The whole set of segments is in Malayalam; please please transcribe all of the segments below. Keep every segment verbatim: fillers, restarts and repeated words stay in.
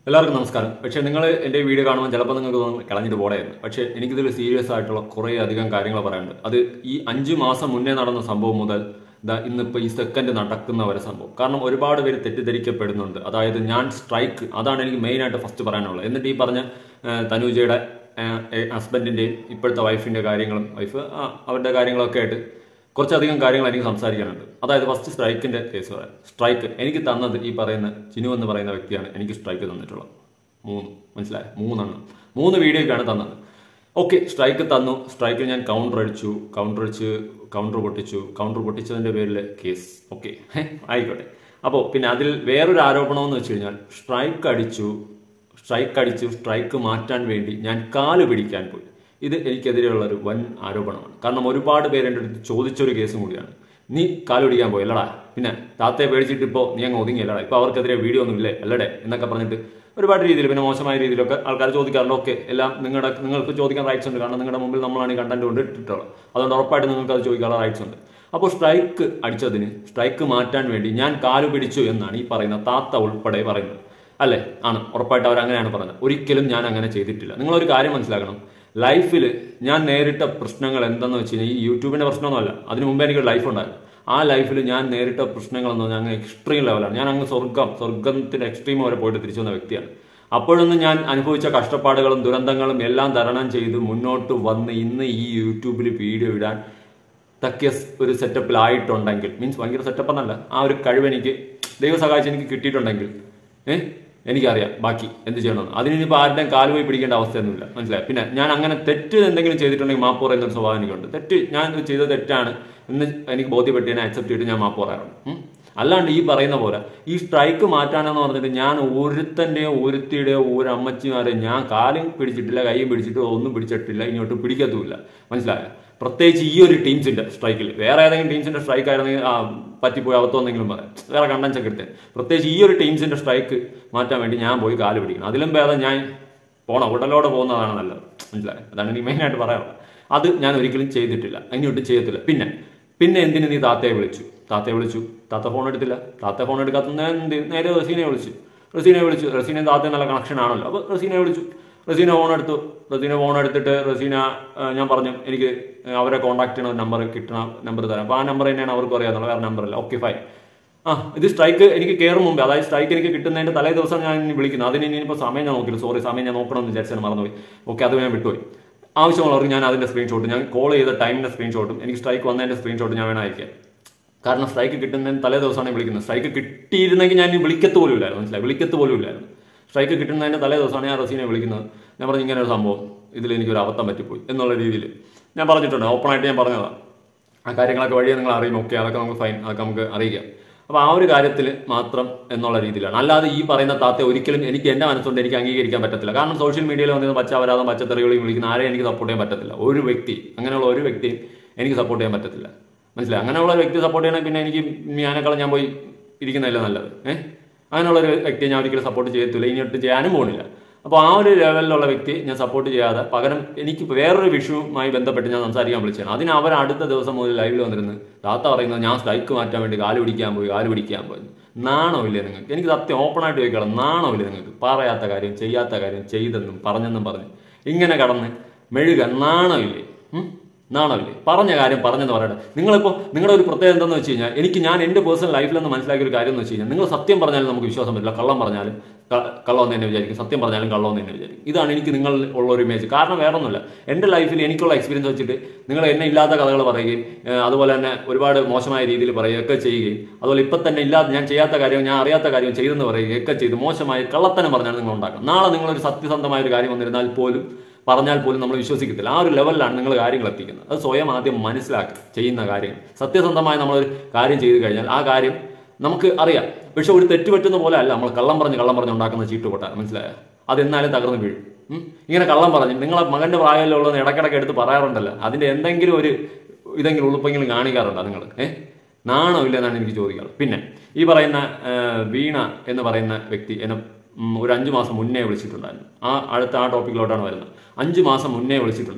എല്ലാവർക്കും നമസ്കാരം. പക്ഷേ നിങ്ങൾ എൻ്റെ വീഡിയോ കാണുമ്പോൾ ചിലപ്പോൾ നിങ്ങൾക്ക് തോന്നും കളഞ്ഞിട്ട് പോടായിരുന്നു. പക്ഷേ എനിക്കിതിൽ സീരിയസ് ആയിട്ടുള്ള കുറേ അധികം കാര്യങ്ങൾ പറയാനുണ്ട്. അത് ഈ അഞ്ച് മാസം മുന്നേ നടന്ന സംഭവം മുതൽ ദാ ഇന്നിപ്പോൾ ഈ സെക്കൻഡ് നടക്കുന്ന വരെ സംഭവം. കാരണം ഒരുപാട് പേര് തെറ്റിദ്ധരിക്കപ്പെടുന്നുണ്ട്. അതായത് ഞാൻ സ്ട്രൈക്ക്, അതാണ് എനിക്ക് മെയിനായിട്ട് ഫസ്റ്റ് പറയാനുള്ളത്. എന്നിട്ട് ഈ പറഞ്ഞ തനൂജയുടെ ഹസ്ബൻഡിൻ്റെയും ഇപ്പോഴത്തെ വൈഫിൻ്റെ കാര്യങ്ങളും വൈഫ് അവരുടെ കാര്യങ്ങളൊക്കെ ആയിട്ട് കുറച്ചധികം കാര്യങ്ങൾ എനിക്ക് സംസാരിക്കാനുണ്ട്. അതായത് ഫസ്റ്റ് സ്ട്രൈക്കിൻ്റെ കേസ് പറയാം. സ്ട്രൈക്ക് എനിക്ക് തന്നത് ഈ പറയുന്ന ചിനു എന്ന് പറയുന്ന വ്യക്തിയാണ് എനിക്ക് സ്ട്രൈക്ക് തന്നിട്ടുള്ളത്. മൂന്ന് മനസ്സിലായി മൂന്നെണ്ണം മൂന്ന് വീഡിയോയ്ക്കാണ് തന്നത്. ഓക്കെ, സ്ട്രൈക്ക് തന്നു. സ്ട്രൈക്കിൽ ഞാൻ കൗണ്ടർ അടിച്ചു, കൗണ്ടർ അടിച്ച് കൗണ്ടർ പൊട്ടിച്ചു. കൗണ്ടർ പൊട്ടിച്ചതിൻ്റെ പേരിൽ കേസ്. ഓക്കെ, ആയിക്കോട്ടെ. അപ്പോൾ പിന്നെ അതിൽ വേറൊരു ആരോപണം എന്ന് വെച്ച് കഴിഞ്ഞാൽ സ്ട്രൈക്ക് അടിച്ചു സ്ട്രൈക്ക് അടിച്ചു സ്ട്രൈക്ക് മാറ്റാൻ വേണ്ടി ഞാൻ കാല് പിടിക്കാൻ പോയി. ഇത് എനിക്കെതിരെയുള്ളൊരു വൻ ആരോപണമാണ്. കാരണം ഒരുപാട് പേര് എൻ്റെ അടുത്ത് ചോദിച്ചൊരു കേസും കൂടിയാണ്. നീ കാല് പിടിക്കാൻ പോയി അല്ലടാ, പിന്നെ താത്തയെ പേടിച്ചിട്ട് ഇപ്പോൾ നീ അങ്ങ് ഒതുങ്ങിയല്ലടാ, ഇപ്പോൾ അവർക്കെതിരെ വീഡിയോ ഒന്നും ഇല്ലേ അല്ലടേ എന്നൊക്കെ പറഞ്ഞിട്ട് ഒരുപാട് രീതിയിൽ, പിന്നെ മോശമായ രീതിയിലൊക്കെ ആൾക്കാർ ചോദിക്കാറുണ്ട്. ഓക്കെ, എല്ലാം നിങ്ങളുടെ നിങ്ങൾക്ക് ചോദിക്കാൻ റൈറ്റ്സ് ഉണ്ട്. കാരണം നിങ്ങളുടെ മുമ്പിൽ നമ്മളാണ് ഈ കണ്ടന്റ് കൊണ്ട് ഇട്ടിട്ടുള്ളത്. അതുകൊണ്ട് ഉറപ്പായിട്ട് നിങ്ങൾക്ക് അത് ചോദിക്കാനുള്ള റൈറ്റ്സ് ഉണ്ട്. അപ്പോൾ സ്ട്രൈക്ക് അടിച്ചതിന് സ്ട്രൈക്ക് മാറ്റാൻ വേണ്ടി ഞാൻ കാല് പിടിച്ചു എന്നാണ് ഈ പറയുന്ന താത്ത ഉൾപ്പെടെ പറയുന്നത്. അല്ലേ? ആണ്, ഉറപ്പായിട്ട് അവർ അങ്ങനെയാണ് പറയുന്നത്. ഒരിക്കലും ഞാൻ അങ്ങനെ ചെയ്തിട്ടില്ല. നിങ്ങളൊരു കാര്യം മനസ്സിലാക്കണം. ലൈഫിൽ ഞാൻ നേരിട്ട പ്രശ്നങ്ങൾ എന്തെന്ന് വെച്ച് കഴിഞ്ഞാൽ ഈ യൂട്യൂബിൻ്റെ പ്രശ്നമൊന്നുമല്ല, അതിന് മുമ്പേ എനിക്കൊരു ലൈഫ് ഉണ്ടായിരുന്നു. ആ ലൈഫിൽ ഞാൻ നേരിട്ട പ്രശ്നങ്ങളെന്ന് പറഞ്ഞാൽ അങ്ങ് എക്സ്ട്രീം ലെവലാണ്. ഞാൻ അങ്ങ് സ്വർഗം സ്വർഗത്തിൻ്റെ എക്സ്ട്രീം വരെ പോയിട്ട് തിരിച്ചു വന്ന വ്യക്തിയാണ്. അപ്പോഴൊന്നും ഞാൻ അനുഭവിച്ച കഷ്ടപ്പാടുകളും ദുരന്തങ്ങളും എല്ലാം തരണം ചെയ്ത് മുന്നോട്ട് വന്ന് ഇന്ന് ഈ യൂട്യൂബിൽ വീഡിയോ ഇടാൻ തക്കിയ ഒരു സെറ്റപ്പിലായിട്ടുണ്ടെങ്കിൽ, മീൻസ് ഭയങ്കര സെറ്റപ്പ് എന്നല്ല, ആ ഒരു കഴിവ് എനിക്ക് ദൈവം സഹായിച്ച് എനിക്ക് കിട്ടിയിട്ടുണ്ടെങ്കിൽ ഏഹ് എനിക്കറിയാം ബാക്കി എന്ത് ചെയ്യണമെന്ന്. അതിനിപ്പോൾ ആരുടെയും കാല് പോയി പിടിക്കേണ്ട അവസ്ഥയൊന്നുമില്ല. മനസ്സിലായി? പിന്നെ ഞാൻ അങ്ങനെ തെറ്റ് എന്തെങ്കിലും ചെയ്തിട്ടുണ്ടെങ്കിൽ മാപ്പ് പറയുന്ന ഒരു സ്വഭാവം എനിക്കുണ്ട്. തെറ്റ് ഞാൻ ചെയ്ത തെറ്റാണ് എന്ന് എനിക്ക് ബോധ്യപ്പെട്ട് ഞാൻ അക്സെപ്റ്റ് ചെയ്തിട്ട് ഞാൻ മാപ്പ് പറയാറുണ്ട്. അല്ലാണ്ട് ഈ പറയുന്ന പോലെ ഈ സ്ട്രൈക്ക് മാറ്റാനെന്ന് പറഞ്ഞിട്ട് ഞാൻ ഒരുത്തൻ്റെയോ ഒരുത്തിയുടെയോ ഒരു അമ്മച്ചിമാരെയോ ഞാൻ കാലും പിടിച്ചിട്ടില്ല, കൈയും പിടിച്ചിട്ട് ഒന്നും പിടിച്ചിട്ടില്ല, ഇങ്ങോട്ട് പിടിക്കത്തുമില്ല. മനസ്സിലായോ? പ്രത്യേകിച്ച് ഈ ഒരു ടീംസിന്റെ സ്ട്രൈക്കിൽ. വേറെ ഏതെങ്കിലും ടീംസിന്റെ സ്ട്രൈക്ക് ആയിരുന്നെങ്കിൽ പറ്റിപ്പോയി അവത്തൊന്നെങ്കിലും പറയാം, വേറെ കണ്ടൻസ് ഒക്കെ എടുത്തേ. പ്രത്യേകിച്ച് ഈ ഒരു ടീംസിന്റെ സ്ട്രൈക്ക് മാറ്റാൻ വേണ്ടി ഞാൻ പോയി കാല് പിടിക്കണം. അതിലും ഭേദം ഞാൻ പോണം, ഉടലോടെ പോകുന്നതാണ് നല്ലത്. മനസ്സിലായോ? അതാണ് എനിക്ക് മെയിനായിട്ട് പറയാറുള്ളത്. അത് ഞാൻ ഒരിക്കലും ചെയ്തിട്ടില്ല, അതിനൊട്ടും ചെയ്യത്തില്ല. പിന്നെ പിന്നെ എന്തിനു നീ താത്തയെ വിളിച്ചു? താത്തയെ വിളിച്ചു, താത്ത ഫോൺ എടുത്തില്ല. താത്ത ഫോൺ എടുക്കാത്ത എന്ത് നേരെ റസീനെ വിളിച്ചു. റസീനെ വിളിച്ചു റസീനെ താത്ത നല്ല കണക്ഷൻ ആണല്ലോ. അപ്പോൾ റസീനെ വിളിച്ചു. റസീന ഫോൺ എടുത്തു. റസീന ഫോൺ എടുത്തിട്ട് റസീന ഞാൻ പറഞ്ഞു എനിക്ക് അവരെ കോൺടാക്ട് ചെയ്യണ നമ്പർ കിട്ടണ നമ്പർ തരാം. അപ്പോൾ ആ നമ്പർ തന്നെയാണ് അവർക്ക് അറിയാവുന്നത്, വേറെ നമ്പറല്ല. Okay fine. ആ ഇത് സ്ട്രൈക്ക് എനിക്ക് കയറും മുമ്പേ, അതായത് സ്ട്രൈക്ക് എനിക്ക് കിട്ടുന്നതിൻ്റെ തലേ ദിവസം ഞാൻ ഇനി വിളിക്കുന്നത്. അതിന് ഇനിയിപ്പോൾ സമയം ഞാൻ നോക്കില്ല, സോറി സമയം ഞാൻ നോക്കണമെന്ന് വിചാരിച്ചാൽ മറന്നുപോയി. ഓക്കെ, അത് ഞാൻ വിട്ടുപോയി. ആവശ്യമുള്ളവർക്ക് ഞാൻ അതിൻ്റെ സ്ക്രീൻഷോട്ട്, ഞാൻ കോൾ ചെയ്ത ടൈമിൻ്റെ സ്ക്രീൻഷോട്ടും എനിക്ക് സ്ട്രൈക്ക് വന്നതിൻ്റെ സ്ക്രീൻഷോട്ട് ഞാൻ വേണം അയക്കാം. കാരണം സ്ട്രൈക്ക് കിട്ടുന്നതിന് തലേ ദിവസമാണ് വിളിക്കുന്നത്. സ്ട്രൈക്ക് കിട്ടിയിരുന്നെങ്കിൽ ഞാൻ വിളിക്കത്ത് പോലും ഇല്ലായിരുന്നു. മനസ്സിലായി? വിളിക്കത്ത് പോലും ഇല്ലായിരുന്നു. സ്ട്രൈക്ക് കിട്ടുന്നതിൻ്റെ തലേ ദിവസമാണ് ഞാൻ റസീനെ വിളിക്കുന്നത്. ഞാൻ പറഞ്ഞു ഇങ്ങനെ ഒരു സംഭവം, ഇതിൽ എനിക്കൊരു അബദ്ധം പറ്റിപ്പോയി എന്നുള്ള രീതിയിൽ ഞാൻ പറഞ്ഞിട്ടുണ്ട്. ഓപ്പണായിട്ട് ഞാൻ പറഞ്ഞതാണ്. ആ കാര്യങ്ങളൊക്കെ വഴിയെ നിങ്ങൾ അറിയും. ഓക്കെ, അതൊക്കെ നമുക്ക് ഫൈൻ, അതൊക്കെ നമുക്ക് അറിയിക്കാം. അപ്പോൾ ആ ഒരു കാര്യത്തിൽ മാത്രം എന്നുള്ള രീതിയിലാണ്. അല്ലാതെ ഈ പറയുന്ന താത്ത ഒരിക്കലും എനിക്ക് എൻ്റെ മനസ്സുകൊണ്ട് എനിക്ക് അംഗീകരിക്കാൻ പറ്റത്തില്ല. കാരണം സോഷ്യൽ മീഡിയയിൽ വന്നിരുന്ന പച്ചവരാതം പച്ചത്തെറികളെയും വിളിക്കുന്ന ആരെയും എനിക്ക് സപ്പോർട്ട് ചെയ്യാൻ പറ്റത്തില്ല. ഒരു വ്യക്തി, അങ്ങനെയുള്ള ഒരു വ്യക്തിയും എനിക്ക് സപ്പോർട്ട് ചെയ്യാൻ പറ്റത്തില്ല. മനസ്സിലായി? അങ്ങനെയുള്ള ഒരു വ്യക്തി സപ്പോർട്ട് ചെയ്യണമെങ്കിൽ പിന്നെ എനിക്ക് ഞാനേക്കാളും ഞാൻ പോയി ഇരിക്കുന്നതല്ല നല്ലത്. ഏഹ് അങ്ങനെയുള്ളൊരു വ്യക്തിയെ ഞാൻ ഒരിക്കലും സപ്പോർട്ട് ചെയ്യത്തില്ല, ഇനിയൊട്ട് ചെയ്യാനും പോകുന്നില്ല. അപ്പോൾ ആ ഒരു ലെവലിലുള്ള വ്യക്തി ഞാൻ സപ്പോർട്ട് ചെയ്യാതെ പകരം എനിക്ക് വേറൊരു വിഷയവുമായി ബന്ധപ്പെട്ട് ഞാൻ സംസാരിക്കാൻ വിളിച്ചതാണ്. അതിന് അവർ അടുത്ത ദിവസം മുതൽ ലൈവിൽ വന്നിരുന്ന് താത്ത പറയുന്നത് ഞാൻ സ്ട്രൈക്ക് മാറ്റാൻ വേണ്ടി കാല് പിടിക്കാൻ പോയി കാല് പിടിക്കാൻ പോയി. നാണമില്ലേ നിങ്ങൾക്ക്? എനിക്ക് സത്യം ഓപ്പണായിട്ട് ചോദിക്കണം, നാണമില്ലേ നിങ്ങൾക്ക്? പറയാത്ത കാര്യം ചെയ്യാത്ത കാര്യം ചെയ്തെന്നും പറഞ്ഞെന്നും പറഞ്ഞ് ഇങ്ങനെ കടന്ന് മെഴുക നാണമില്ലേ? നാണമില്ലേ? പറഞ്ഞ കാര്യം പറഞ്ഞെന്ന് പറയട്ടെ. നിങ്ങളിപ്പോൾ നിങ്ങളുടെ ഒരു പ്രത്യേകത എന്താണെന്ന് വെച്ച് കഴിഞ്ഞാൽ, എനിക്ക് ഞാൻ എൻ്റെ പേഴ്സണൽ ലൈഫിൽ നിന്ന് മനസ്സിലാക്കിയ ഒരു കാര്യം എന്ന് വെച്ച് കഴിഞ്ഞാൽ, നിങ്ങൾ സത്യം പറഞ്ഞാലും നമുക്ക് വിശ്വാസം പറ്റില്ല, കള്ളം പറഞ്ഞാലും കള്ളമെന്ന് തന്നെ വിചാരിക്കും, സത്യം പറഞ്ഞാലും കള്ളമെന്ന് തന്നെ വിചാരിക്കും. ഇതാണ് എനിക്ക് നിങ്ങൾ ഉള്ള ഒരു ഇമേജ്. കാരണം വേറെ ഒന്നുമില്ല, എൻ്റെ ലൈഫിൽ എനിക്കുള്ള എക്സ്പീരിയൻസ് വെച്ചിട്ട് നിങ്ങൾ എന്നെ ഇല്ലാത്ത കഥകൾ പറയുകയും അതുപോലെ തന്നെ ഒരുപാട് മോശമായ രീതിയിൽ പറയുകയൊക്കെ ചെയ്യുകയും അതുപോലെ ഇപ്പം തന്നെ ഇല്ലാത്ത ഞാൻ ചെയ്യാത്ത കാര്യം ഞാൻ അറിയാത്ത കാര്യം ചെയ്തെന്ന് പറയുകയൊക്കെ ചെയ്ത് മോശമായി കള്ളത്തനം പറഞ്ഞാണ് നിങ്ങൾ ഉണ്ടാക്കുക. നാളെ നിങ്ങളൊരു സത്യസന്ധമായ ഒരു കാര്യം വന്നിരുന്നാൽ പോലും പറഞ്ഞാൽ പോലും നമ്മൾ വിശ്വസിക്കത്തില്ല. ആ ഒരു ലെവലിലാണ് നിങ്ങൾ കാര്യങ്ങൾ എത്തിക്കുന്നത്. അത് സ്വയം ആദ്യം മനസ്സിലാക്കി ചെയ്യുന്ന കാര്യങ്ങൾ. സത്യസന്ധമായി നമ്മളൊരു കാര്യം ചെയ്തു കഴിഞ്ഞാൽ ആ കാര്യം നമുക്ക് അറിയാം. പക്ഷെ ഒരു തെറ്റ് പറ്റുന്ന പോലെ അല്ല നമ്മൾ കള്ളം പറഞ്ഞ് കള്ളം പറഞ്ഞ് ഉണ്ടാക്കുന്ന ചീട്ടുകൊട്ട. മനസ്സിലായോ? അതെന്നാലും തകർന്ന് വീഴും. ഇങ്ങനെ കള്ളം പറഞ്ഞ് നിങ്ങളെ മകൻ്റെ പ്രായമുള്ളതെന്ന് ഇടയ്ക്കിടയ്ക്ക് എടുത്ത് പറയാറുണ്ടല്ലോ, അതിൻ്റെ എന്തെങ്കിലും ഒരു ഇതെങ്കിലും ഉളുപ്പെങ്കിലും കാണിക്കാറുണ്ടോ നിങ്ങൾ? ഏഹ് നാണമില്ല എന്നാണ് എനിക്ക് ചോദിക്കാറ്. പിന്നെ ഈ പറയുന്ന വീണ എന്ന് പറയുന്ന വ്യക്തി എന്നെ ഒരു അഞ്ചു മാസം മുന്നേ വിളിച്ചിട്ടുണ്ടായിരുന്നു. ആ അടുത്ത ആ ടോപ്പിക്കിലോട്ടാണ് വരുന്നത്. അഞ്ചു മാസം മുന്നേ വിളിച്ചിട്ടുണ്ടായിരുന്നു.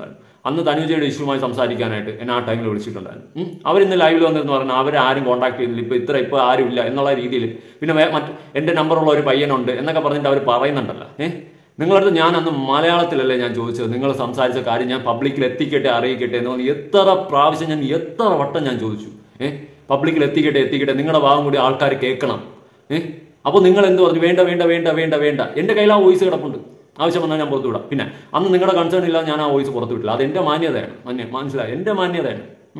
അന്ന് തനുജയുടെ ഇഷ്യൂമായി സംസാരിക്കാനായിട്ട് എന്നെ ആ ടൈമിൽ വിളിച്ചിട്ടുണ്ടായിരുന്നു. അവരിന്ന് ലൈവിൽ വന്നിരുന്നു പറഞ്ഞാൽ അവരാരും കോൺടാക്ട് ചെയ്യുന്നില്ല, ഇപ്പോൾ ഇത്ര ഇപ്പോൾ ആരും ഇല്ല എന്നുള്ള രീതിയിൽ. പിന്നെ മറ്റ് എൻ്റെ നമ്പറുള്ള ഒരു പയ്യനുണ്ട് എന്നൊക്കെ പറഞ്ഞിട്ട് അവർ പറയുന്നുണ്ടല്ലോ. ഏഹ് നിങ്ങളടുത്ത് ഞാൻ അന്ന് മലയാളത്തിലല്ലേ ഞാൻ ചോദിച്ചത്, നിങ്ങൾ സംസാരിച്ച കാര്യം ഞാൻ പബ്ലിക്കിൽ എത്തിക്കട്ടെ അറിയിക്കട്ടെ എന്ന് പറഞ്ഞ് എത്ര പ്രാവശ്യം ഞാൻ എത്ര വട്ടം ഞാൻ ചോദിച്ചു. ഏഹ് പബ്ലിക്കിൽ എത്തിക്കട്ടെ എത്തിക്കട്ടെ നിങ്ങളുടെ ഭാഗം കൂടി ആൾക്കാർ കേൾക്കണം. ഏഹ് അപ്പോൾ നിങ്ങൾ എന്ത് പറഞ്ഞു? വേണ്ട വേണ്ട വേണ്ട വേണ്ട വേണ്ട. എൻ്റെ കയ്യിൽ ആ വോയിസ് കിടപ്പുണ്ട്, ആവശ്യം വന്നാൽ ഞാൻ പുറത്തു വിടാം. പിന്നെ അന്ന് നിങ്ങളുടെ കൺസേൺ ഇല്ലാതെ ഞാൻ ആ വോയിസ് പുറത്തു വിട്ടില്ല. അത് എൻ്റെ മാന്യതയാണ്. മാന്യ മനസ്സിലായി, എൻ്റെ മാന്യതയാണ്.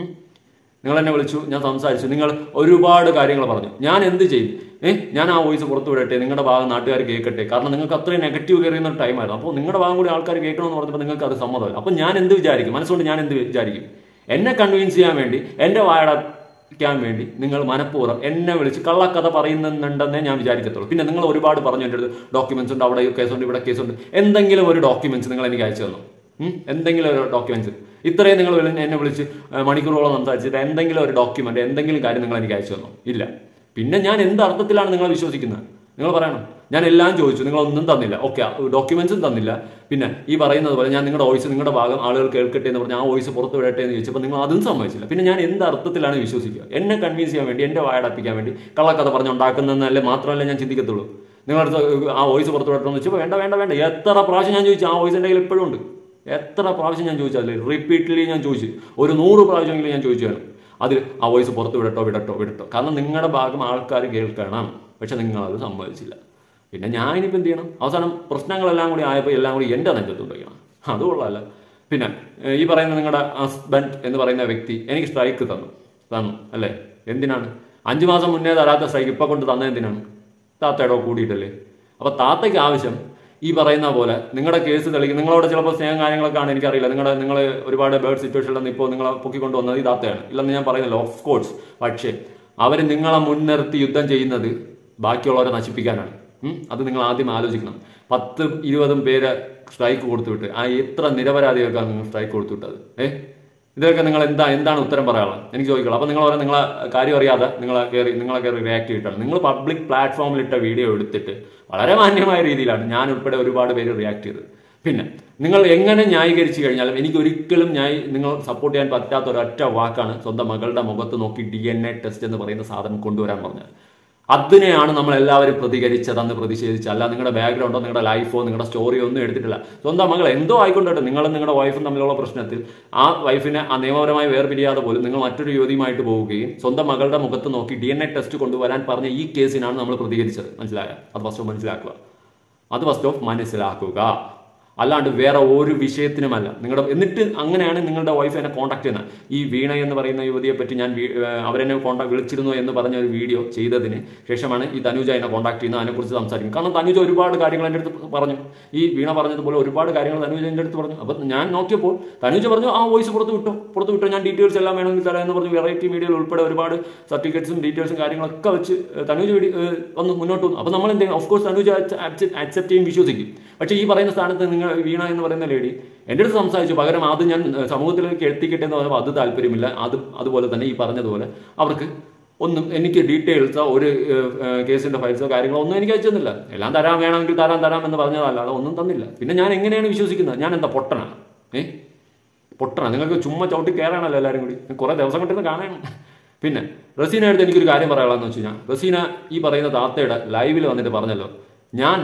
നിങ്ങൾ എന്നെ വിളിച്ചു, ഞാൻ സംസാരിച്ചു, നിങ്ങൾ ഒരുപാട് കാര്യങ്ങൾ പറഞ്ഞു. ഞാൻ എന്ത് ചെയ്യും? ഏഹ് ഞാൻ ആ വോയിസ് പുറത്തു വിടട്ടെ, നിങ്ങളുടെ ഭാഗം നാട്ടുകാർ കേൾക്കട്ടെ. കാരണം നിങ്ങൾക്ക് അത്രയും നെഗറ്റീവ് കയറിയുന്ന ഒരു ടൈമായിരുന്നു. അപ്പോൾ നിങ്ങളുടെ ഭാഗം കൂടി ആൾക്കാർ കേൾക്കണമെന്ന് പറഞ്ഞപ്പോൾ നിങ്ങൾക്ക് അത് സമ്മതമല്ല. അപ്പോൾ ഞാൻ എന്ത് വിചാരിക്കും? മനസ്സുകൊണ്ട് ഞാൻ എന്ത് വിചാരിക്കും? എന്നെ കൺവിൻസ് ചെയ്യാൻ വേണ്ടി, എൻ്റെ വായടക്കാൻ വേണ്ടി നിങ്ങൾ മനഃപൂർവ്വം എന്നെ വിളിച്ച് കള്ളക്കഥ പറയുന്നുണ്ടെന്നേ ഞാൻ വിചാരിക്കത്തുള്ളൂ. പിന്നെ നിങ്ങൾ ഒരുപാട് പറഞ്ഞു എൻ്റെ അടുത്ത് ഡോക്യുമെന്റ്സ് ഉണ്ട്, അവിടെ കേസുണ്ട്, ഇവിടെ കേസുണ്ട്. എന്തെങ്കിലും ഒരു ഡോക്യുമെന്റ്സ് നിങ്ങൾ എനിക്ക് അയച്ചു തന്നു. എന്തെങ്കിലും ഒരു ഡോക്യുമെന്റ്സ് ഇത്രയും നിങ്ങൾ എന്നെ വിളിച്ച് മണിക്കൂറുകളോളം സംസാരിച്ചിട്ട് എന്തെങ്കിലും ഒരു ഡോക്യുമെന്റ് എന്തെങ്കിലും കാര്യം നിങ്ങൾ എനിക്ക് അയച്ചു തന്നു? ഇല്ല. പിന്നെ ഞാൻ എന്ത് അർത്ഥത്തിലാണ് നിങ്ങളെ വിശ്വസിക്കുന്നത്? നിങ്ങൾ പറയണം. ഞാൻ എല്ലാം ചോദിച്ചു, നിങ്ങളൊന്നും തന്നില്ല. ഓക്കെ, ഡോക്യുമെന്റ്സും തന്നില്ല. പിന്നെ ഈ പറയുന്നത് പോലെ ഞാൻ നിങ്ങളുടെ വോയിസ് നിങ്ങളുടെ ഭാഗം ആളുകൾ കേൾക്കട്ടെ എന്ന് പറഞ്ഞാൽ ആ വോയിസ് പുറത്ത് വിടട്ടെ എന്ന് ചോദിച്ചപ്പോൾ നിങ്ങൾ അതും സമ്മതിച്ചില്ല. പിന്നെ ഞാൻ എന്ത് അർത്ഥത്തിലാണ് വിശ്വസിക്കുക? എന്നെ കൺവിൻസ് ചെയ്യാൻ വേണ്ടി, എൻ്റെ വായടപ്പിക്കാൻ വേണ്ടി കള്ളക്കഥ പറഞ്ഞുണ്ടാക്കുന്നതല്ലേ മാത്രമല്ലേ ഞാൻ ചിന്തിക്കത്തുള്ളൂ. നിങ്ങളടുത്ത് ആ വോയിസ് പുറത്ത് വിടട്ടെ എന്ന് വെച്ചപ്പോൾ വേണ്ട വേണ്ട വേണ്ട. എത്ര പ്രാവശ്യം ഞാൻ ചോദിച്ചു? ആ വോയിസ് എൻ്റെ കയ്യിൽ എപ്പോഴും ഉണ്ട്. എത്ര പ്രാവശ്യം ഞാൻ ചോദിച്ചു? അതിൽ റിപ്പീറ്റ്ലി ഞാൻ ചോദിച്ചു. ഒരു നൂറ് പ്രാവശ്യമെങ്കിലും ഞാൻ ചോദിച്ചു വേണം അതിൽ ആ വോയിസ് പുറത്ത് വിടട്ടോ വിടട്ടോ വിടട്ടോ. കാരണം നിങ്ങളുടെ ഭാഗം ആൾക്കാർ കേൾക്കണം. പക്ഷെ നിങ്ങളത് സമ്മതിച്ചില്ല. പിന്നെ ഞാൻ ഇനിയിപ്പോൾ എന്ത് ചെയ്യണം? അവസാനം പ്രശ്നങ്ങളെല്ലാം കൂടി ആയപ്പോൾ എല്ലാം കൂടി എൻ്റെ നെഞ്ചത്ത് വയ്ക്കണം. അത് കൊള്ളാമല്ല. പിന്നെ ഈ പറയുന്ന നിങ്ങളുടെ ഹസ്ബൻഡ് എന്ന് പറയുന്ന വ്യക്തി എനിക്ക് സ്ട്രൈക്ക് തന്നു തന്നു അല്ലേ? എന്തിനാണ്? അഞ്ചു മാസം മുന്നേ തരാത്ത സ്ട്രൈക്ക് ഇപ്പം കൊണ്ട് തന്നെ എന്തിനാണ്? താത്തയുടെ കൂടിയിട്ടല്ലേ? അപ്പോൾ താത്തയ്ക്ക് ആവശ്യം ഈ പറയുന്ന പോലെ നിങ്ങളുടെ കേസ് തെളിയിക്കും. നിങ്ങളോട് ചിലപ്പോൾ സ്നേഹം കാര്യങ്ങളൊക്കെ ആണ്, എനിക്കറിയില്ല. നിങ്ങളുടെ നിങ്ങൾ ഒരുപാട് ബേർഡ് സിറ്റുവേഷനിൽ ഇപ്പോൾ നിങ്ങളെ പൊക്കിക്കൊണ്ട് വന്നത് ഈ താത്തയാണ്, ഇല്ലെന്ന് ഞാൻ പറയുന്നില്ല, ഓഫ് കോഴ്സ്. പക്ഷേ അവർ നിങ്ങളെ മുൻനിർത്തി യുദ്ധം ചെയ്യുന്നത് ബാക്കിയുള്ളവരെ നശിപ്പിക്കാനാണ്. അത് നിങ്ങൾ ആദ്യം ആലോചിക്കണം. പത്ത് ഇരുപതും പേര് സ്ട്രൈക്ക് കൊടുത്തുവിട്ട് ആ എത്ര നിരപരാധികൾക്കാണ് നിങ്ങൾ സ്ട്രൈക്ക് കൊടുത്തുവിട്ടത്? ഏഹ് ഇതൊക്കെ നിങ്ങൾ എന്താ എന്താണ് ഉത്തരം പറയാനുള്ളത്? എനിക്ക് ചോദിക്കണം. അപ്പോൾ നിങ്ങൾ പറയാം നിങ്ങളെ കാര്യം അറിയാതെ നിങ്ങളെ കയറി നിങ്ങളെ കയറി റിയാക്ട് ചെയ്തിട്ടാണ്. നിങ്ങൾ പബ്ലിക് പ്ലാറ്റ്ഫോമിലിട്ട വീഡിയോ എടുത്തിട്ട് വളരെ മാന്യമായ രീതിയിലാണ് ഞാൻ ഉൾപ്പെടെ ഒരുപാട് പേര് റിയാക്ട് ചെയ്തത്. പിന്നെ നിങ്ങൾ എങ്ങനെ ന്യായീകരിച്ചു കഴിഞ്ഞാലും എനിക്ക് ഒരിക്കലും ന്യായ നിങ്ങൾ സപ്പോർട്ട് ചെയ്യാൻ പറ്റാത്ത ഒരൊറ്റ വാക്കാണ് സ്വന്തം മകളുടെ മുഖത്ത് നോക്കി ഡി എൻ എ ടെസ്റ്റ് എന്ന് പറയുന്ന സാധനം കൊണ്ടുവരാൻ പറഞ്ഞത്. അതിനെയാണ് നമ്മൾ എല്ലാവരും പ്രതികരിച്ചത്, അന്ന് പ്രതിഷേധിച്ചത്. അല്ല നിങ്ങളുടെ ബാക്ക്ഗ്രൗണ്ടോ നിങ്ങളുടെ ലൈഫോ നിങ്ങളുടെ സ്റ്റോറിയോ ഒന്നും എടുത്തിട്ടില്ല. സ്വന്തം മകൾ എന്തോ ആയിക്കൊണ്ടോട്ടെ, നിങ്ങളും നിങ്ങളുടെ വൈഫും തമ്മിലുള്ള പ്രശ്നത്തിൽ ആ വൈഫിനെ ആ നിയമപരമായി വേർപിരിയാതെ പോലും നിങ്ങൾ മറ്റൊരു യുവതിയുമായിട്ട് പോവുകയും സ്വന്തം മകളുടെ മുഖത്ത് നോക്കി ഡി എൻ എ ടെസ്റ്റ് കൊണ്ടുവരാൻ പറഞ്ഞ ഈ കേസിനാണ് നമ്മൾ പ്രതികരിച്ചത്. മനസ്സിലായോ? അത് ഫസ്റ്റ് ഓഫ് മനസ്സിലാക്കുക. അത് ഫസ്റ്റ് ഓഫ് മനസ്സിലാക്കുക. അല്ലാണ്ട് വേറെ ഒരു വിഷയത്തിനുമല്ല. നിങ്ങളുടെ എന്നിട്ട് അങ്ങനെയാണ് നിങ്ങളുടെ വൈഫ് എന്നെ കോൺടാക്ട് ചെയ്യുന്നത്. ഈ വീണ എന്ന് പറയുന്ന യുവതിയെ പറ്റി ഞാൻ അവരെന്നെ കോൺടാക്ട് വിളിച്ചിരുന്നു എന്ന് പറഞ്ഞ ഒരു വീഡിയോ ചെയ്തതിന് ശേഷമാണ് ഈ തനുജ എന്നെ കോൺടാക്ട് ചെയ്യുന്നത്, അതിനെക്കുറിച്ച് സംസാരിക്കും. കാരണം തനുജ ഒരുപാട് കാര്യങ്ങൾ എൻ്റെ അടുത്ത് പറഞ്ഞു. ഈ വീണ പറഞ്ഞതുപോലെ ഒരുപാട് കാര്യങ്ങൾ തനുജ എൻ്റെ അടുത്ത് പറഞ്ഞു. അപ്പം ഞാൻ നോക്കിയപ്പോൾ തനുജ പറഞ്ഞു ആ വോയിസ് പുറത്ത് വിട്ടോ പുറത്ത് വിട്ടോ ഞാൻ ഡീറ്റെയിൽസ് എല്ലാം വേണമെങ്കിൽ തരാം എന്ന് പറഞ്ഞു. വെറൈറ്റി മീഡിയയിൽ ഉൾപ്പെടെ ഒരുപാട് സർട്ടിഫിക്കറ്റ്സും ഡീറ്റെയിൽസും കാര്യങ്ങളൊക്കെ വെച്ച് തനുജ വന്ന് മുന്നോട്ട് വന്നു. അപ്പം നമ്മൾ എന്തെങ്കിലും ഓഫ് കോഴ്സ് തനുജ അക്സെപ്റ്റ് ചെയ്യും, വിശ്വസിക്കും. പക്ഷേ ഈ പറയുന്ന സ്ഥാനത്ത് നിങ്ങൾ വീണ എന്ന് പറയുന്ന ലേഡി എൻ്റെ അടുത്ത് സംസാരിച്ചു. പകരം അത് ഞാൻ സമൂഹത്തിലേക്ക് എത്തിക്കട്ടെ എന്ന് പറയുമ്പോൾ അത് താല്പര്യമില്ല. അത് അതുപോലെ തന്നെ ഈ പറഞ്ഞതുപോലെ അവർക്ക് ഒന്നും എനിക്ക് ഡീറ്റെയിൽസോ ഒരു കേസിന്റെ ഫയൽസോ കാര്യങ്ങളോ ഒന്നും എനിക്ക് അയച്ചു തന്നില്ല. എല്ലാം തരാൻ വേണമെങ്കിൽ തരാൻ തരാം എന്ന് പറഞ്ഞതല്ലാതെ ഒന്നും തന്നില്ല. പിന്നെ ഞാൻ എങ്ങനെയാണ് വിശ്വസിക്കുന്നത്? ഞാൻ എന്താ പൊട്ടനാ? ഏ പൊട്ടനാ? നിങ്ങൾക്ക് ചുമ്മാ ചവിട്ടി കയറാണല്ലോ എല്ലാവരും കൂടി. കുറേ ദിവസം കൊണ്ടിരുന്ന് കാണാൻ. പിന്നെ റസീന അടുത്ത് എനിക്കൊരു കാര്യം പറയാനുള്ളതെന്ന് വെച്ച് കഴിഞ്ഞാൽ, റസീന ഈ പറയുന്ന താത്തയുടെ ലൈവിൽ വന്നിട്ട് പറഞ്ഞല്ലോ ഞാൻ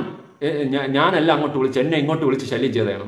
ഞാനല്ല അങ്ങോട്ട് വിളിച്ച് എന്നെ ഇങ്ങോട്ട് വിളിച്ച് ശല്യം ചെയ്തതാണ്.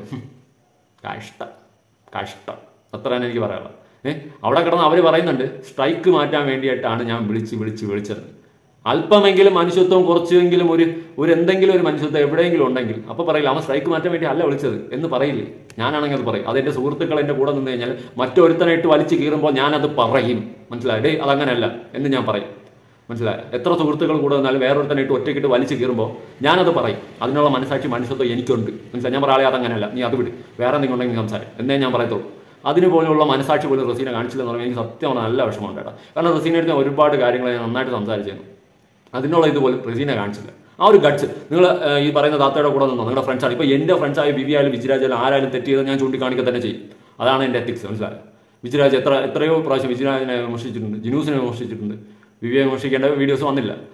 കഷ്ടം കഷ്ടം അത്രയാണ് എനിക്ക് പറയാനുള്ളത്. ഏഹ് അവിടെ കിടന്ന് അവർ പറയുന്നുണ്ട് സ്ട്രൈക്ക് മാറ്റാൻ വേണ്ടിയിട്ടാണ് ഞാൻ വിളിച്ച് വിളിച്ച് വിളിച്ചത്. അല്പമെങ്കിലും മനുഷ്യത്വം, കുറച്ചെങ്കിലും ഒരു ഒരു എന്തെങ്കിലും ഒരു മനുഷ്യത്വം എവിടെയെങ്കിലും ഉണ്ടെങ്കിൽ അപ്പോൾ പറയില്ല അവൻ സ്ട്രൈക്ക് മാറ്റാൻ വേണ്ടി അല്ല വിളിച്ചത് എന്ന് പറയില്ലേ? ഞാനാണെങ്കിൽ അത് പറയും. അതെൻ്റെ സുഹൃത്തുക്കൾ എൻ്റെ കൂടെ നിന്ന് കഴിഞ്ഞാൽ മറ്റൊരുത്തനായിട്ട് വലിച്ചു കീറുമ്പോൾ ഞാനത് പറയും. മനസ്സിലായി? ഡേ അതങ്ങനെയല്ല എന്ന് ഞാൻ പറയും. മനസ്സിലായി? എത്ര സുഹൃത്തുക്കൾ കൂടെ വന്നാലും വേറൊരുത്തനായിട്ട് ഒറ്റയ്ക്കിട്ട് വലിച്ചു കീറുമ്പോൾ ഞാനത് പറയും. അതിനുള്ള മനസ്സാക്ഷി മനുഷ്യത്വം എനിക്കുണ്ട്. മനസ്സിലായി? ഞാൻ പറയാതെ അതങ്ങനെയല്ല, നീ അത് വിട്, വേറെ എന്തെങ്കിലും ഉണ്ടെങ്കിൽ സംസാരം എന്നേ ഞാൻ പറയത്തുള്ളൂ. അതിന് പോലുള്ള മനസ്സാക്ഷി പോലും റസീന കാണിച്ചില്ലെന്ന് പറയുമ്പോൾ എനിക്ക് സത്യമാണ് നല്ല വിഷമമുണ്ട് കേട്ടോ. കാരണം റസീന എടുത്ത ഒരുപാട് കാര്യങ്ങൾ ഞാൻ നന്നായിട്ട് സംസാരിച്ചിരുന്നു. അതിനുള്ള ഇതുപോലും റസീന കാണിച്ചില്ല. ആ ഒരു ഗട്ട്സ് നിങ്ങൾ ഈ പറയുന്ന താത്തയുടെ കൂടെ നിന്നോ നിങ്ങളുടെ ഫ്രണ്ട്സാണ്. ഇപ്പോൾ എൻ്റെ ഫ്രണ്ട്സായ വിവി ആയാലും വിജിരാജായാലും ആരായാലും തെറ്റ് ചെയ്ത് ഞാൻ ചൂണ്ടിക്കാണിക്കുക തന്നെ ചെയ്യും. അതാണ് എൻ്റെ എത്തിക്സ്. മനസ്സിലായോ? വിജിരാജ് എത്ര എത്രയോ പ്രാവശ്യം വിജിരാജിനെ വിമർശിച്ചിട്ടുണ്ട്, ജിനൂസിനെ വിമർശിച്ചിട്ടുണ്ട്. വിവിയെ വിമർശിക്കേണ്ട വീഡിയോസ് വന്നില്ല.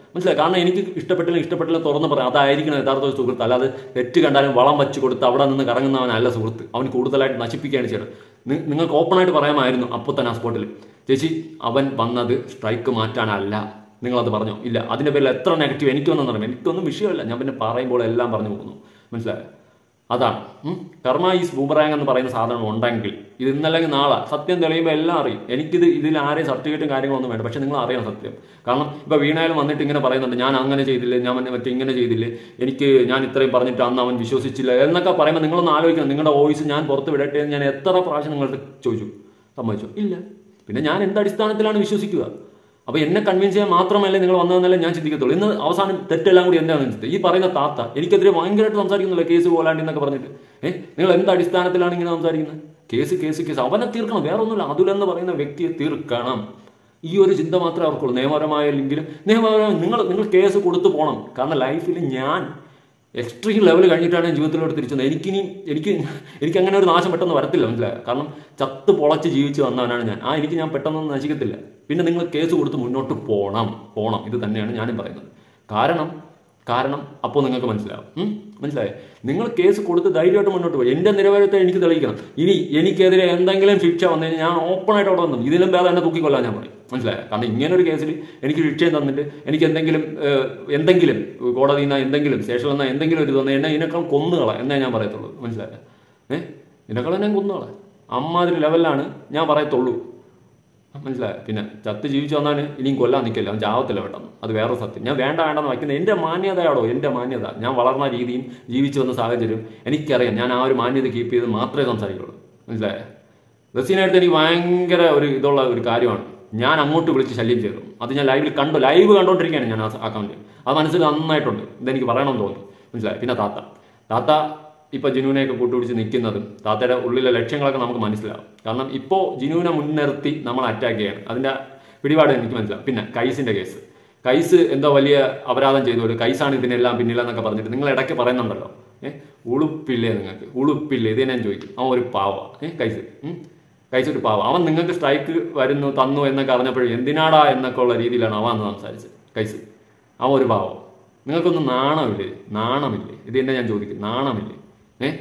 മനസ്സിലായി? കാരണം എനിക്ക് ഇഷ്ടപ്പെട്ടില്ല ഇഷ്ടപ്പെട്ടില്ല തുറന്ന് പറയാം, അതായിരിക്കണം യഥാർത്ഥ ഒരു സുഹൃത്ത്. അല്ലാതെ തെറ്റ് കണ്ടാലും വളം വെച്ച് കൊടുത്ത് അവിടെ നിന്ന് കറങ്ങുന്നവനല്ല സുഹൃത്ത്. അവൻ കൂടുതലായിട്ട് നശിപ്പിക്കുകയാണ് ചെയ്യണം. നിങ്ങൾക്ക് ഓപ്പണായിട്ട് പറയാമായിരുന്നു അപ്പോൾ തന്നെ ആ സ്പോട്ടിൽ, ചേച്ചി അവൻ വന്നത് സ്ട്രൈക്ക് മാറ്റാനല്ല, നിങ്ങളത് പറഞ്ഞോ? ഇല്ല. അതിൻ്റെ പേരിൽ എത്ര നെഗറ്റീവ് എനിക്ക് വന്നെന്ന് അറിയാം. എനിക്കൊന്നും വിഷയമല്ല, ഞാൻ പിന്നെ പറയുമ്പോൾ എല്ലാം പറഞ്ഞു പോകുന്നു. മനസ്സിലായോ? അതാണ് കർമ്മ ഈസ് ബൂമറാങ് എന്ന് പറയുന്ന സാധനം ഉണ്ടെങ്കിൽ ഇത് ഇന്നല്ലെങ്കിൽ നാളെ സത്യം തെളിയുമ്പോൾ എല്ലാം അറിയും. എനിക്കിത് ഇതിൽ ആരെയും സർട്ടിഫിക്കറ്റും കാര്യങ്ങളൊന്നും വേണ്ട, പക്ഷെ നിങ്ങൾ അറിയണം സത്യം. കാരണം ഇപ്പോൾ വീണായാലും വന്നിട്ട് ഇങ്ങനെ പറയുന്നുണ്ട്, ഞാൻ അങ്ങനെ ചെയ്തില്ലേ, ഞാൻ മറ്റേ ഇങ്ങനെ ചെയ്തില്ലേ, എനിക്ക് ഞാൻ ഇത്രയും പറഞ്ഞിട്ട് അന്ന് അവൻ വിശ്വസിച്ചില്ല എന്നൊക്കെ പറയുമ്പോൾ നിങ്ങളൊന്ന് ആലോചിക്കണം. നിങ്ങളുടെ വോയിസ് ഞാൻ പുറത്ത് വിടട്ടെ എന്ന് ഞാൻ എത്ര പ്രാവശ്യം നിങ്ങളുടെ ചോദിച്ചു, സമ്മതിച്ചോ? ഇല്ല. പിന്നെ ഞാൻ എന്ത് അടിസ്ഥാനത്തിലാണ് വിശ്വസിക്കുക? അപ്പോൾ എന്നെ കൺവിൻസ് ചെയ്യാൻ മാത്രമല്ലേ നിങ്ങൾ വന്നതെന്നല്ലേ ഞാൻ ചിന്തിക്കത്തുള്ളൂ. ഇന്ന് അവസാനം തെറ്റെല്ലാം കൂടി എന്താണെന്ന് വെച്ചിട്ട് ഈ പറയുന്ന താത്ത എനിക്കെതിരെ ഭയങ്കരമായിട്ട് സംസാരിക്കുന്നില്ല, കേസ് പോലാണ്ടി എന്നൊക്കെ പറഞ്ഞിട്ട്. ഏഹ് നിങ്ങൾ എന്ത് അടിസ്ഥാനത്തിലാണ് ഇങ്ങനെ സംസാരിക്കുന്നത്? കേസ് കേസ് കേസ് അവനെ തീർക്കണം, വേറെ ഒന്നുമില്ല. അതുലെന്ന് പറയുന്ന വ്യക്തിയെ തീർക്കണം. ഈ ഒരു ചിന്ത മാത്രമേ അവർക്കുള്ളൂ. നിയമപരമായെങ്കിലും നിയമപരമായി നിങ്ങൾ നിങ്ങൾ കേസ് കൊടുത്തു പോകണം. കാരണം ലൈഫിൽ ഞാൻ എക്സ്ട്രീം ലെവൽ കഴിഞ്ഞിട്ടാണ് ഞാൻ ജീവിതത്തിലോട്ട് തിരിച്ചത്. എനിക്കിനി എനിക്ക് എനിക്ക് അങ്ങനെ ഒരു നാശം പെട്ടെന്ന് വരത്തില്ല, മനസ്സിലായോ? കാരണം ചത്ത് പൊളച്ച് ജീവിച്ച് വന്നവനാണ് ഞാൻ. ആ എനിക്ക് ഞാൻ പെട്ടെന്നൊന്നും നശിക്കത്തില്ല. പിന്നെ നിങ്ങൾ കേസ് കൊടുത്ത് മുന്നോട്ട് പോകണം പോകണം ഇത് തന്നെയാണ് ഞാനും പറയുന്നത്. കാരണം കാരണം അപ്പോൾ നിങ്ങൾക്ക് മനസ്സിലാവും. മനസ്സിലായേ? നിങ്ങൾ കേസ് കൊടുത്ത് ധൈര്യമായിട്ട് മുന്നോട്ട് പോയി. എൻ്റെ നിരവധത്തെ എനിക്ക് തെളിയിക്കണം. ഇനി എനിക്കെതിരെ എന്തെങ്കിലും ശിക്ഷ വന്നു കഴിഞ്ഞാൽ ഞാൻ ഓപ്പണായിട്ട് അവിടെ വന്നു ഇതിലും വേറെ എന്നെ തൂക്കിക്കൊള്ളാൻ ഞാൻ പറയും. മനസ്സിലായോ? കാരണം ഇങ്ങനെ ഒരു കേസിൽ എനിക്ക് ശിക്ഷയും തന്നിട്ട് എനിക്ക് എന്തെങ്കിലും എന്തെങ്കിലും കോടതിയിൽ നിന്ന് എന്തെങ്കിലും സ്റ്റേഷനിൽ നിന്ന് എന്തെങ്കിലും ഒരു തന്നെ എന്നെ ഇതിനേക്കാൾ കൊന്നുകളാം എന്നേ ഞാൻ പറയത്തുള്ളൂ. മനസ്സിലായോ? ഏഹ് ഇതിനേക്കാൾ എന്നെ കൊന്നുകളാം. അമ്മാതിരി ലെവലിലാണ് ഞാൻ പറയത്തുള്ളൂ. മനസ്സിലായോ? പിന്നെ ചത്ത് ജീവിച്ചു വന്നാൽ ഇനിയും കൊല്ലാൻ നിൽക്കില്ല, അവൻ ചാവത്തില്ല പെട്ടെന്ന്. അത് വേറെ സത്യം. ഞാൻ വേണ്ട വേണ്ടെന്ന് വയ്ക്കുന്നത് എൻ്റെ മാന്യതയാടോ, എൻ്റെ മാന്യത. ഞാൻ വളർന്ന രീതിയും ജീവിച്ചു വന്ന സാഹചര്യം എനിക്കറിയാം. ഞാൻ ആ ഒരു മാന്യത കീപ്പ് ചെയ്ത് മാത്രമേ സംസാരിക്കുള്ളൂ. മനസ്സിലായോ? റസീനായിട്ട് എനിക്ക് ഭയങ്കര ഒരു ഇതുള്ള ഒരു കാര്യമാണ്. ഞാൻ അങ്ങോട്ട് വിളിച്ച് ശല്യം ചെയ്തു. അത് ഞാൻ ലൈവിൽ കണ്ടു, ലൈവ് കണ്ടുകൊണ്ടിരിക്കുകയാണ് ഞാൻ ആ അക്കൗണ്ടിൽ. അത് മനസ്സിൽ നന്നായിട്ടുണ്ട്. ഇതെനിക്ക് പറയണമെന്ന് തോന്നി. മനസ്സിലായി? പിന്നെ താത്ത താത്ത ഇപ്പോൾ ജിനുവിനെയൊക്കെ കൂട്ടുപിടിച്ച് നിൽക്കുന്നതും താത്തയുടെ ഉള്ളിലെ ലക്ഷ്യങ്ങളൊക്കെ നമുക്ക് മനസ്സിലാവും. കാരണം ഇപ്പോൾ ജിനുവിനെ മുൻനിർത്തി നമ്മൾ അറ്റാക്ക് ചെയ്യണം. അതിൻ്റെ പിടിപാട് എനിക്ക് മനസ്സിലാവും. പിന്നെ കൈസിൻ്റെ കേസ്, കൈസ് എന്തോ വലിയ അപരാധം ചെയ്തോളൂ, കൈസാണ് ഇതിനെല്ലാം പിന്നിലെന്നൊക്കെ പറഞ്ഞിട്ട് നിങ്ങൾ ഇടയ്ക്ക് പറയുന്നുണ്ടല്ലോ. ഏഹ് ഉളുപ്പില്ലേ നിങ്ങൾക്ക്? ഉളുപ്പില്ലേ? ഇത് ഞാൻ ചോദിക്കും. അവൻ ഒരു പാവ. ഏഹ് കൈസ് കൈസ് ഒരു പാവ. അവൻ നിങ്ങൾക്ക് സ്ട്രൈക്ക് വരുന്നു തന്നു എന്നൊക്കെ അറിഞ്ഞപ്പോഴും എന്തിനാടാ എന്നൊക്കെ ഉള്ള രീതിയിലാണ് അവൻ അന്ന് സംസാരിച്ചത്. കൈസ് അവൻ ഒരു പാവം. നിങ്ങൾക്കൊന്നും നാണമില്ലേ? നാണമില്ലേ? ഇത് തന്നെ ഞാൻ ചോദിക്കും. നാണമില്ലേ? ഏഹ്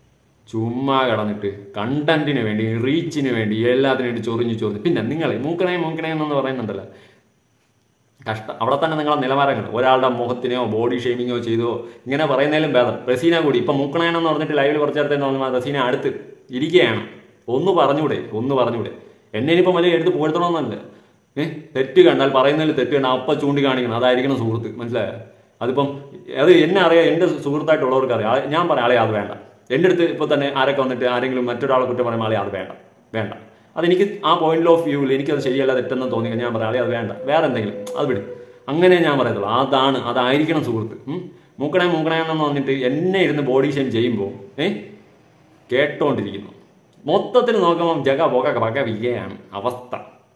ചുമ്മാ കിടന്നിട്ട് കണ്ടന്റിന് വേണ്ടി റീച്ചിന് വേണ്ടി എല്ലാത്തിനു വേണ്ടി ചൊറിഞ്ഞു ചൊറിഞ്ഞ് പിന്നെ നിങ്ങളെ മൂക്കണേ മൂക്കണേ എന്ന് പറയുന്നുണ്ടല്ലോ. കഷ്ടം. അവിടെ തന്നെ നിങ്ങളെ നിലവാരങ്ങൾ ഒരാളുടെ മുഖത്തിനെയോ ബോഡി ഷേമിങ്ങോ ചെയ്തോ ഇങ്ങനെ പറയുന്നതിലും ഭേദം റസീന കൂടി ഇപ്പം മൂക്കണേനെന്ന് പറഞ്ഞിട്ട് ലൈവിൽ കുറച്ച് നേരത്തെ തോന്നുമ്പോൾ റസീന അടുത്ത് ഇരിക്കുകയാണ്. ഒന്ന് പറഞ്ഞൂടെ? ഒന്ന് പറഞ്ഞൂടെ? എന്നെ ഇനിയിപ്പം വലിയ എടുത്ത് പുകഴ്ത്തണമെന്നല്ല. ഏഹ് തെറ്റ് കണ്ടാൽ പറയുന്നതിൽ തെറ്റ് കണ്ടാൽ അപ്പം ചൂണ്ടിക്കാണിക്കണം. അതായിരിക്കണം സുഹൃത്ത്. മനസ്സിലായോ? അതിപ്പം അത് എന്നെ അറിയാം, എൻ്റെ സുഹൃത്തായിട്ടുള്ളവർക്ക് അറിയാം. ഞാൻ പറയാം ആളെ അത് വേണ്ട. എൻ്റെ അടുത്ത് ഇപ്പോൾ തന്നെ ആരൊക്കെ വന്നിട്ട് ആരെങ്കിലും മറ്റൊരാളെ കുറ്റം പറയുമ്പോൾ ആളെ അത് വേണ്ട വേണ്ട അതെനിക്ക് ആ പോയിന്റ് ഓഫ് വ്യൂവിൽ എനിക്കത് ശരിയല്ല തെറ്റെന്ന് തോന്നി ഞാൻ പറയാം ആളെ അത് വേണ്ട, വേറെ എന്തെങ്കിലും അത് വിടും. അങ്ങനെ ഞാൻ പറയത്തുള്ളൂ. അതാണ് അതായിരിക്കണം സുഹൃത്ത്. മൂക്കണേ മൂക്കണേ എന്ന് പറഞ്ഞിട്ട് എന്നെ ഇരുന്ന് ബോഡി ഷെയിം ചെയ്യുമ്പോൾ ഏഹ് കേട്ടോണ്ടിരിക്കുന്നു. മൊത്തത്തിൽ നോക്കുമ്പോൾ ജഗ പൊക പക വികയാണ് അവസ്ഥ.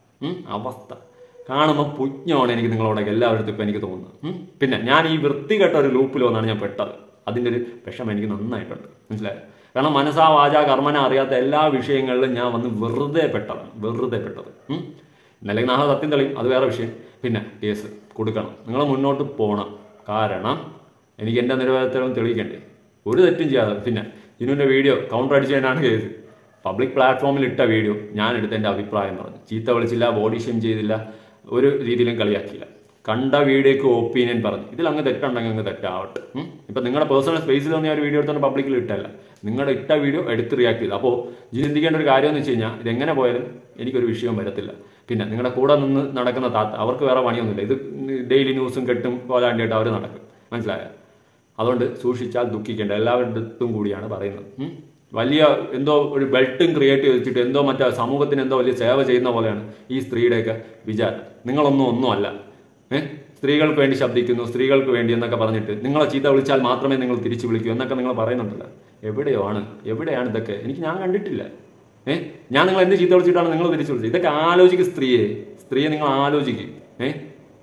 അവസ്ഥ കാണുമ്പോൾ പുജ്ഞമാണ് എനിക്ക് നിങ്ങളോടൊക്കെ എല്ലാവരുടെ ഇപ്പം എനിക്ക് തോന്നുന്നത്. പിന്നെ ഞാൻ ഈ വൃത്തികെട്ട ഒരു ലൂപ്പിൽ വന്നാണ് ഞാൻ പെട്ടത്. അതിൻ്റെ ഒരു വിഷമം എനിക്ക് നന്നായിട്ടുണ്ട്. മനസ്സിലായോ? കാരണം മനസ്സാ വാചാ കർമ്മന അറിയാത്ത എല്ലാ വിഷയങ്ങളിലും ഞാൻ വന്ന് വെറുതെ പെട്ടതാണ്. വെറുതെ പെട്ടത്. അല്ലെങ്കിൽ നാളെ സത്യം തെളിയും, അത് വേറെ വിഷയം. പിന്നെ കേസ് കൊടുക്കണം, നിങ്ങൾ മുന്നോട്ട് പോകണം. കാരണം എനിക്ക് എൻ്റെ നിരവധികളും തെളിയിക്കണ്ടേ? ഒരു തെറ്റും ചെയ്യാതെ. പിന്നെ ജിനുവിൻ്റെ വീഡിയോ കൗണ്ടർ അടിച്ചതിനാണ് കേസ്. പബ്ലിക് പ്ലാറ്റ്ഫോമിൽ ഇട്ട വീഡിയോ ഞാൻ എടുത്ത എൻ്റെ അഭിപ്രായം പറഞ്ഞു. ചീത്ത വിളിച്ചില്ല, ബോഡി ഷെയിം ചെയ്തില്ല, ഒരു രീതിയിലും കളിയാക്കിയില്ല. കണ്ട വീഡിയോക്ക് ഒപ്പീനിയൻ പറഞ്ഞു. ഇതിൽ അങ്ങ് തെറ്റുണ്ടെങ്കിൽ അങ്ങ് തെറ്റാവട്ടെ. ഇപ്പം നിങ്ങളുടെ പേഴ്സണൽ സ്പേസിൽ തന്നെ ഒരു വീഡിയോ എടുത്തോണ്ട് പബ്ലിക്കിൽ ഇട്ടല്ല, നിങ്ങളുടെ ഇട്ട വീഡിയോ എടുത്ത് റിയാക്ട് ചെയ്തു. അപ്പോൾ ചിന്തിക്കേണ്ട ഒരു കാര്യം എന്ന് വെച്ച് കഴിഞ്ഞാൽ ഇതെങ്ങനെ പോയാലും എനിക്കൊരു വിഷയവും വരത്തില്ല. പിന്നെ നിങ്ങളുടെ കൂടെ നിന്ന് നടക്കുന്ന താത്ത അവർക്ക് വേറെ പണിയൊന്നുമില്ല. ഇത് ഡെയിലി ന്യൂസും കെട്ടും പോലാണ്ടിയിട്ട് അവർ നടക്കും. മനസ്സിലായോ? അതുകൊണ്ട് സൂക്ഷിച്ചാൽ ദുഃഖിക്കേണ്ട എല്ലാവരുടെ അടുത്തും കൂടിയാണ് പറയുന്നത്. വലിയ എന്തോ ഒരു ബെൽറ്റും ക്രിയേറ്റ് ചെയ്തിട്ട് എന്തോ മറ്റേ സമൂഹത്തിന് എന്തോ വലിയ സേവ ചെയ്യുന്ന പോലെയാണ് ഈ സ്ത്രീയുടെയൊക്കെ വിചാരം. നിങ്ങളൊന്നും ഒന്നുമല്ല. ഏഹ് സ്ത്രീകൾക്ക് വേണ്ടി ശബ്ദിക്കുന്നു, സ്ത്രീകൾക്ക് വേണ്ടി എന്നൊക്കെ പറഞ്ഞിട്ട് നിങ്ങളെ ചീത്ത വിളിച്ചാൽ മാത്രമേ നിങ്ങൾ തിരിച്ചു വിളിക്കൂ എന്നൊക്കെ നിങ്ങൾ പറയുന്നുണ്ടല്ലോ. എവിടെയാണ് എവിടെയാണ് ഇതൊക്കെ? എനിക്ക് ഞാൻ കണ്ടിട്ടില്ല. ഏഹ് ഞാൻ നിങ്ങൾ എന്ത് ചീത്ത വിളിച്ചിട്ടാണ് നിങ്ങൾ തിരിച്ചു വിളിച്ചത്? ഇതൊക്കെ ആലോചിക്കും സ്ത്രീയെ. സ്ത്രീയെ നിങ്ങൾ ആലോചിക്കും. ഏഹ്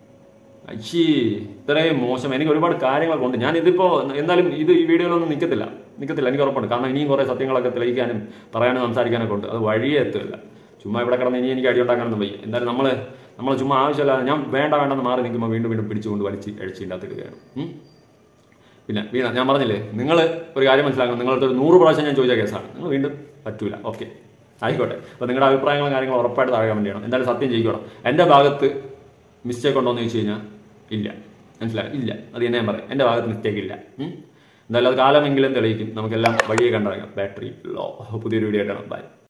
അയ്യേ ഇത്രയും മോശം. എനിക്ക് ഒരുപാട് കാര്യങ്ങളൊക്കെ ഉണ്ട്. ഞാൻ ഇതിപ്പോൾ എന്തായാലും ഇത് ഈ വീഡിയോയിലൊന്നും നിൽക്കത്തില്ല നിൽക്കത്തില്ല എനിക്ക് ഉറപ്പുണ്ട്. കാരണം ഇനിയും കുറേ സത്യങ്ങളൊക്കെ തെളിയിക്കാനും പറയാനും സംസാരിക്കാനൊക്കെ ഉണ്ട്. അത് വഴിയേ എത്തില്ല. ചുമ്മാ ഇവിടെ കിടന്ന് ഇനി എനിക്ക് അടി ഉണ്ടാക്കാനൊന്നും വയ്യ. എന്തായാലും നമ്മൾ നമ്മൾ ചുമ്മാ ആവശ്യമില്ല ഞാൻ വേണ്ട വേണ്ടെന്ന് മാറി നിൽക്കുമ്പോൾ വീണ്ടും വീണ്ടും പിടിച്ചുകൊണ്ട് വലിച്ച് അഴിച്ചിൻ്റെ അകത്ത് ഇടുകയാണ്. പിന്നെ വീണ ഞാൻ പറഞ്ഞില്ലേ, നിങ്ങൾ ഒരു കാര്യം മനസ്സിലാക്കണം, നിങ്ങളുടെ ഒരു നൂറ് പ്രാവശ്യം ഞാൻ ചോദിച്ച കേസാണ്, നിങ്ങൾ വീണ്ടും പറ്റൂല. ഓക്കെ ആയിക്കോട്ടെ. അപ്പോൾ നിങ്ങളുടെ അഭിപ്രായങ്ങളും കാര്യങ്ങളും ഉറപ്പായിട്ട് താഴെ കമൻറ്റ് ചെയ്യണം. എന്തായാലും സത്യം ചെയ്യിക്കണം, എൻ്റെ ഭാഗത്ത് മിസ്റ്റേക്ക് ഉണ്ടോ എന്ന് ചോദിച്ചു കഴിഞ്ഞാൽ ഇല്ല. മനസ്സിലായി? ഇല്ല. അത് തന്നെ ഞാൻ പറയും, എൻ്റെ ഭാഗത്ത് മിസ്റ്റേക്ക് ഇല്ല. എന്തായാലും അത് കാലമെങ്കിലും തെളിയിക്കും. നമുക്കെല്ലാം വഴിയെ കണ്ടിറങ്ങാം. Battery low. പുതിയൊരു വീഡിയോ ആയിട്ടാണ്. ബൈ.